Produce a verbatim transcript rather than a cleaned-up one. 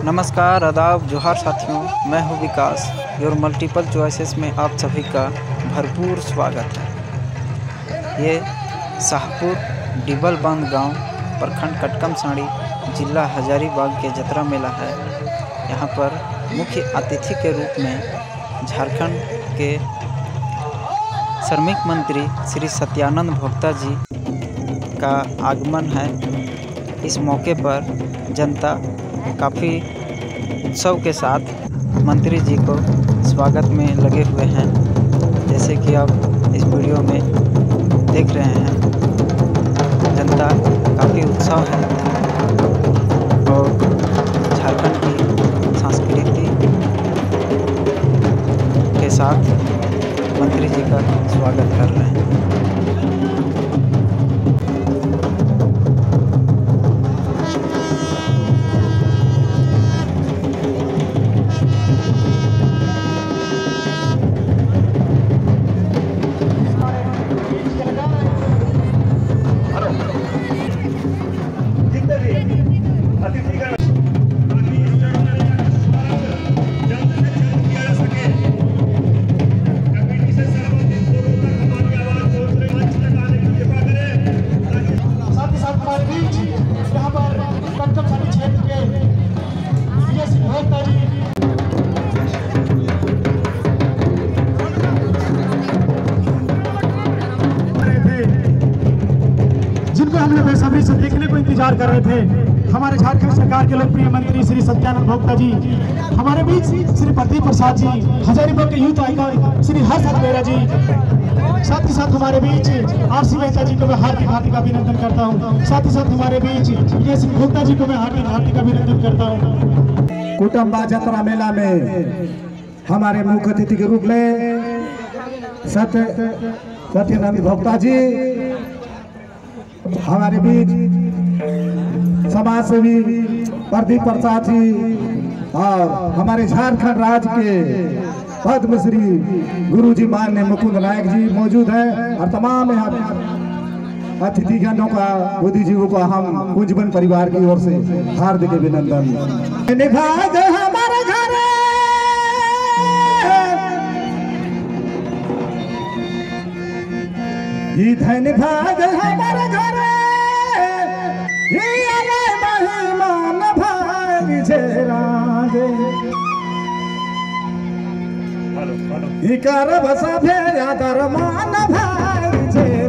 नमस्कार, आदाब, जोहार साथियों। मैं हूँ विकास। योर मल्टीपल चॉइसेस में आप सभी का भरपूर स्वागत है। ये शाहपुर डिबलबंद गांव, प्रखंड कटकमसाड़ी, जिला हजारीबाग के जतरा मेला है। यहाँ पर मुख्य अतिथि के रूप में झारखंड के श्रमिक मंत्री श्री सत्यानंद भोक्ता जी का आगमन है। इस मौके पर जनता काफ़ी उत्सव के साथ मंत्री जी को स्वागत में लगे हुए हैं, जैसे कि आप इस वीडियो में देख रहे हैं। जनता काफ़ी उत्साह है और झारखंड की संस्कृति के साथ मंत्री जी का स्वागत कर रहे हैं। जिनको हम लोग बेसब्री से देखने को इंतजार कर रहे थे, हमारे झारखंड सरकार के लोकप्रिय मंत्री श्री सत्यानंद भोक्ता जी हमारे बीच, श्री प्रदीप प्रसाद जी, हजारीबाग के यूथ आइकन श्री हर्षद मेहरा जी, साथ ही साथ हमारे बीच आरसी मेहता जी को मैं हार्दिक हार्दिक अभिनंदन करता हूँ। साथ ही साथ हमारे बीच ये श्री भोक्ता जी को मैं हार्दिक हार्दिक अभिनंदन करता हूँ। कुटुंबा जतरा मेला में हमारे मुख्य अतिथि के रूप में सत्य सत्यानंद भोक्ता जी हमारे बीच, समाज सेवी प्रदीप प्रसाद जी और हमारे झारखंड राज्य के पद्मश्री गुरुजी माननीय मुकुंद नायक जी मौजूद हैं और तमाम यहाँ अतिथिगणों का बुद्धिजीवों को हम कुंजबन परिवार की ओर से हार्दिक अभिनंदन। निभाग हमारे घर ही धन भाग हमारे घर महिमान भाग जेरागे इकर बसा भेजा दरमान भाग जे